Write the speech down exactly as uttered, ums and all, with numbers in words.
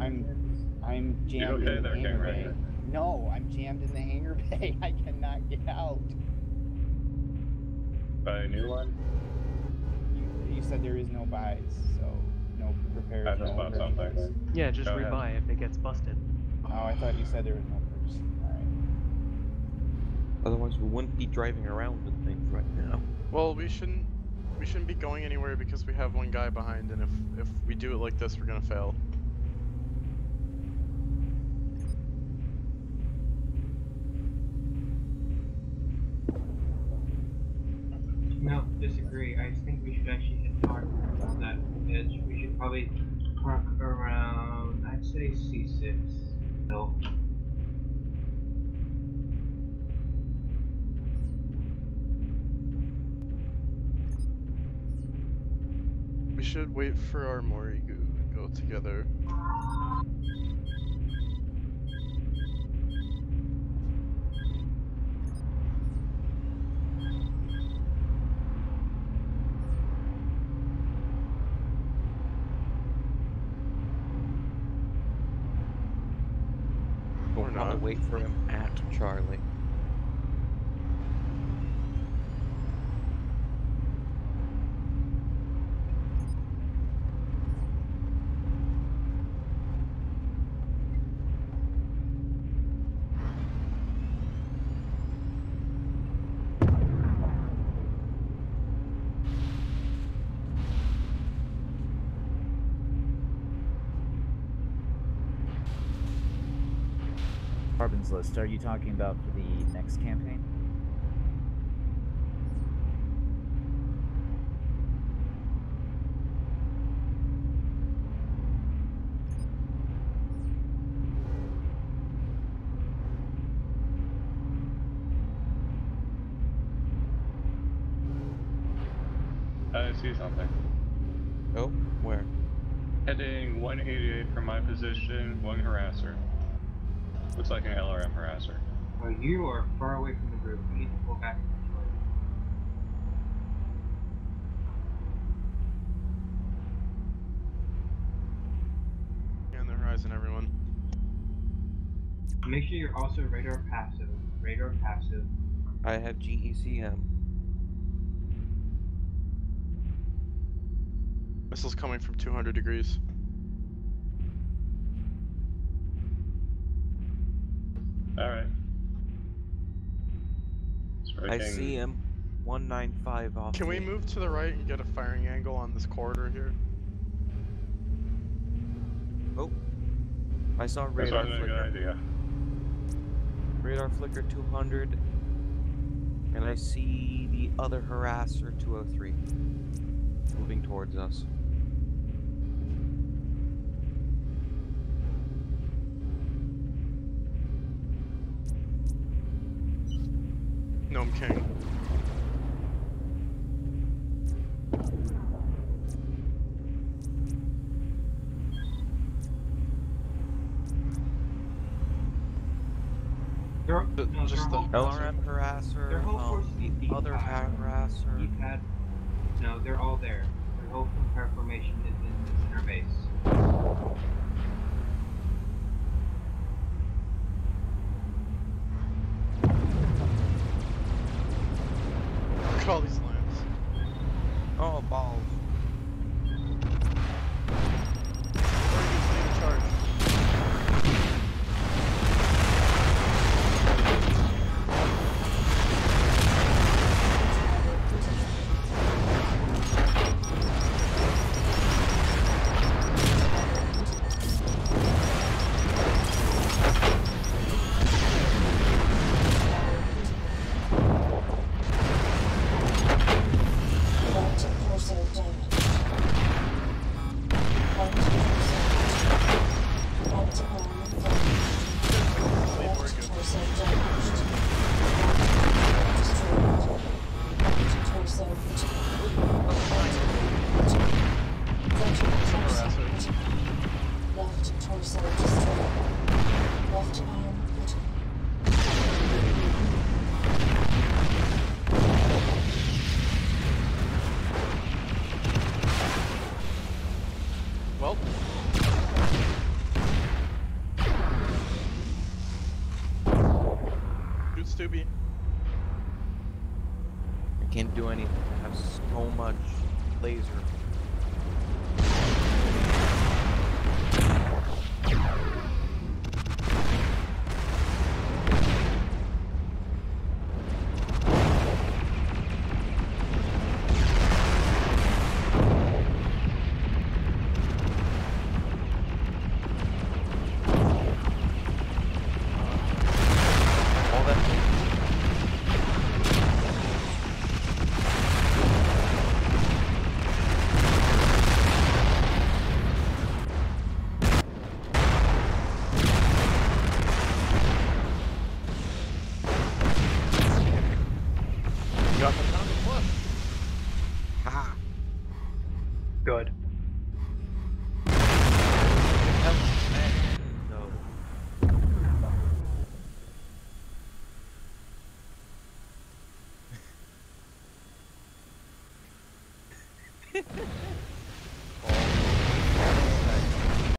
I'm I'm jammed You're okay in the there, hangar King, bay. right? No, I'm jammed in the hangar bay. I cannot get out. Buy a new one? You, you said there is no buys, so no repairs. I just no bought purchases. something. Yeah, just Go ahead. rebuy if it gets busted. Oh, I thought you said there was no purchase. Alright. Otherwise, we wouldn't be driving around and things right now. Well, we shouldn't we shouldn't be going anywhere because we have one guy behind, and if if we do it like this, we're gonna fail. No, disagree. I think we should actually hit north on that edge. We should probably park around, I'd say C six. No. We should wait for our Mori to go together. We'll Or want to not. wait for him at Charlie. Carbon's list, are you talking about for the next campaign? I see something. Oh, where? Heading one eighty-eight from my position, one harasser. Looks like an L R M harasser. Well, you are far away from the group. We need to pull back from the shore. On the horizon, everyone. Make sure you're also radar passive. Radar passive. I have G E C M. Missile's coming from two hundred degrees. Alright. I see him. one ninety-five off. Can we me. move to the right and get a firing angle on this corridor here? Oh, I saw That's radar probably a good flicker. idea. Radar flicker two hundred. And I see the other harasser two oh three. Moving towards us. Gnome King. They're, The- no, just their the- whole L force- R M harasser. Their whole um, force is the deep other pad. harasser. Deep pad. No, they're all there. Their whole compare formation is in the center base. Look at all these lands. Oh, balls. Morgan's leading charge. Stubby. I can't do anything. I have so much laser. All that You got the thousand plus. ha! Good. No.